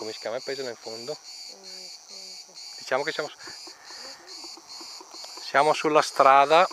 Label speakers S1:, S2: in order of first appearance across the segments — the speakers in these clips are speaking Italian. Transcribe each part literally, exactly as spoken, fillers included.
S1: come si chiama il paese là in fondo? Diciamo che siamo, siamo sulla strada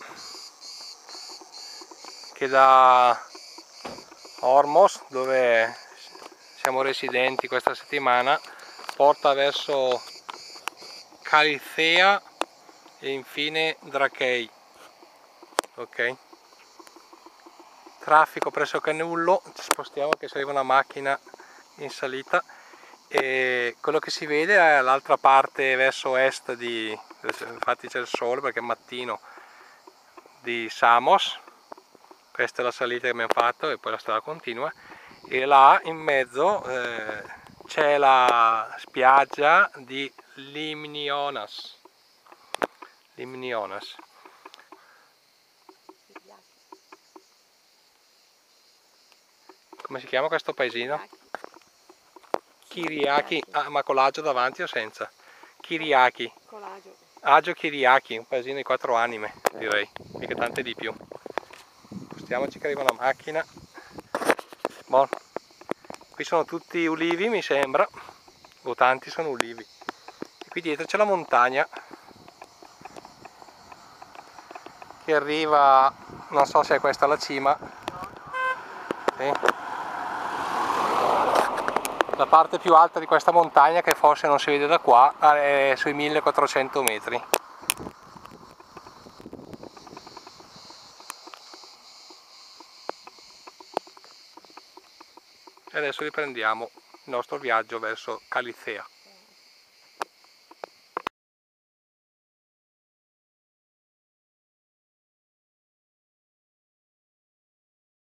S1: che da Ormos, dove siamo residenti questa settimana, porta verso Calithea e infine Drachei. Ok, traffico pressoché nullo, ci spostiamo che si arriva una macchina in salita e quello che si vede è l'altra parte verso est di, infatti c'è il sole perché è mattino, di Samos. Questa è la salita che abbiamo fatto e poi la strada continua, e là in mezzo eh, c'è la spiaggia di Limnionas. Limnionas. Come si chiama questo paesino? Kiriaki, ah, ma con l'agio davanti o senza? Kiriaki.
S2: Con l'agio.
S1: Agio Kiriaki, un paesino di quattro anime, direi, mica tante di più. Spostiamoci che arriva una macchina. Bon. Qui sono tutti ulivi, mi sembra, o tanti sono ulivi. E qui dietro c'è la montagna che arriva, non so se è questa la cima. Sì. La parte più alta di questa montagna, che forse non si vede da qua, è sui millequattrocento metri. E adesso riprendiamo il nostro viaggio verso Calithea.